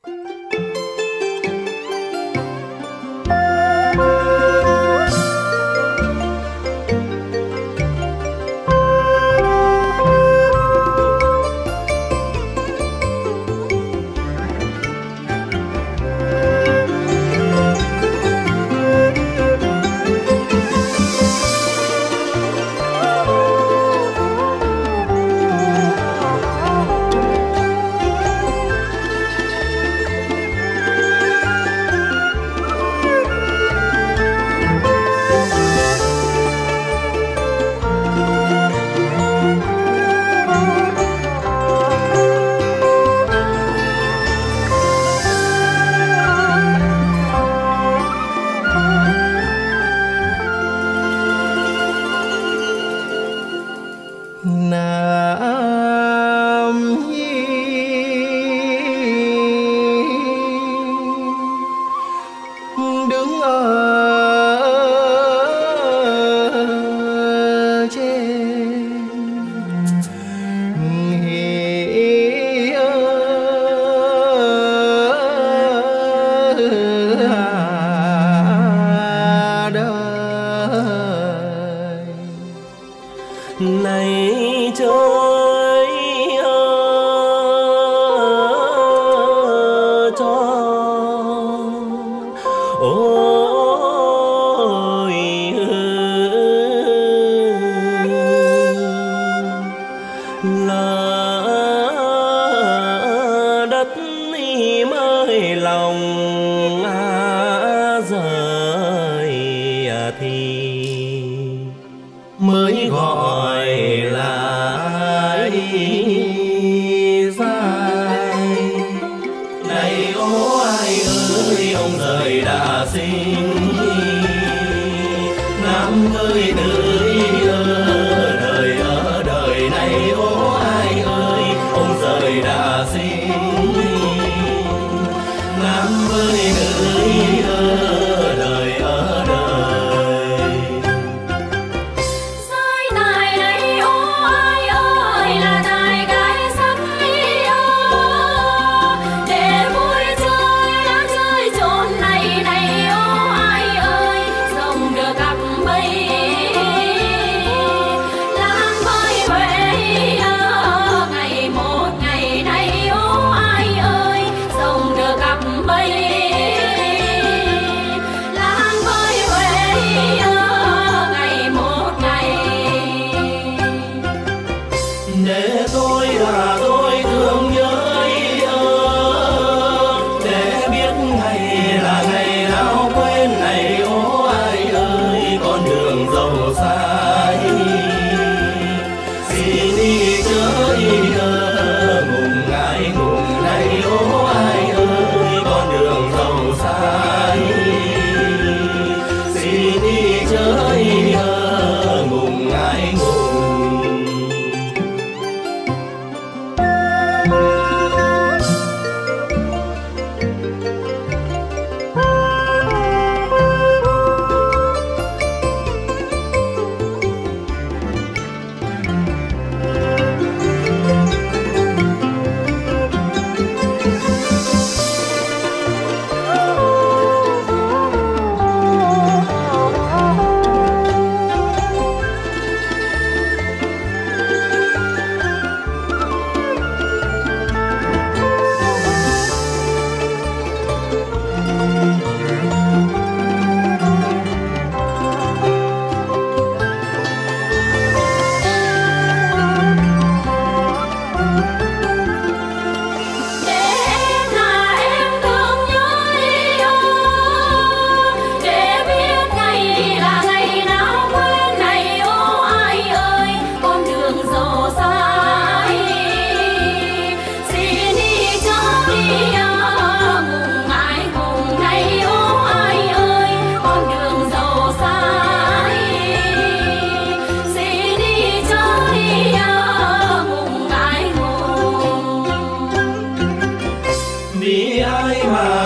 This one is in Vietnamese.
này trời cho ôi là đất mới lòng rời thì mới gọi là dài. Này ô ai ơi, ông rời đã sinh nam ơi nữ ở đời này. Ô ai ơi, ông rời đã sinh nam ơi nữ ở đời ở đời. Để tôi thương nhớ để biết ngày là ngày nào quên này. Ô ai ơi, con đường dầu xa xin đi chớ ngùng ngại ngùng này. Ô ai ơi, con đường dầu xa xin đi chớ ngùng ngại ngùng. Vì ai mà